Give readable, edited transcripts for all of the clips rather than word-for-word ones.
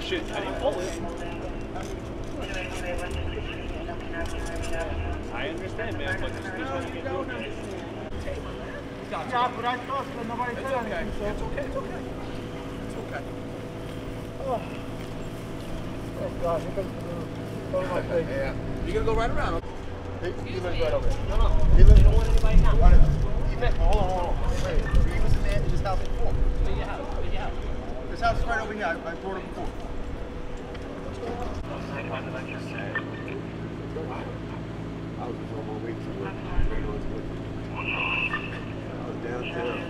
shit, I didn't pull it. I understand, man, but there's no, you don't understand. Yeah, but I thought that nobody said anything, so it's okay, it's okay. It's okay. Oh God, here comes my face. Yeah. You're gonna go right around. He lives right over there. No. He lives. You don't want anybody now. Hold on. Wait, he was in there in this house before. Where you have? This house is right over here. I brought him before. I was just on my way to work. I was downtown.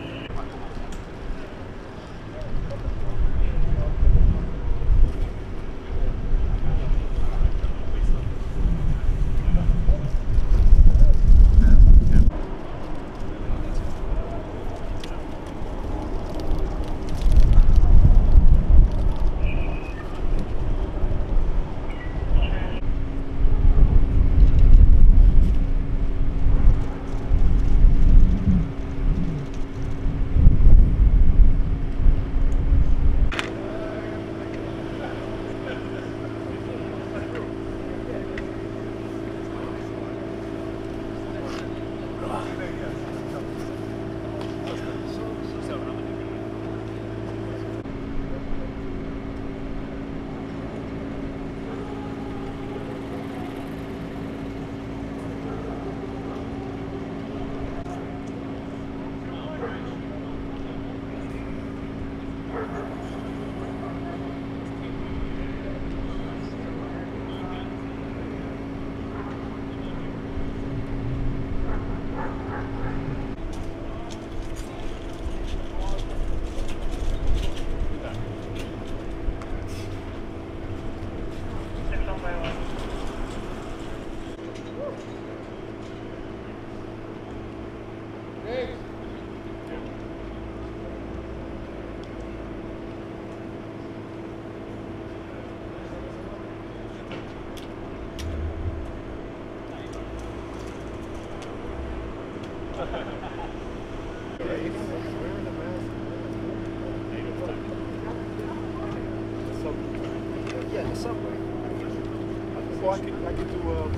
Yeah, the subway. So I could do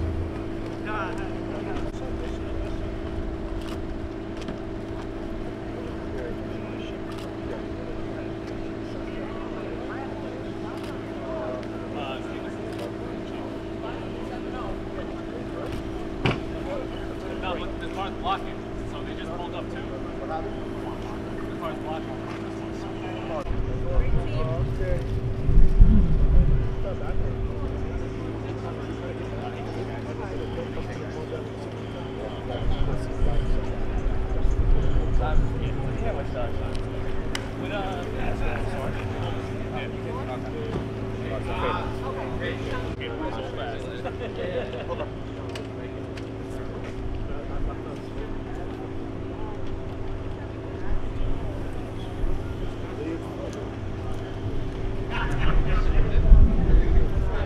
No, but the car's blocking, so they just pulled up too. The car's blocking.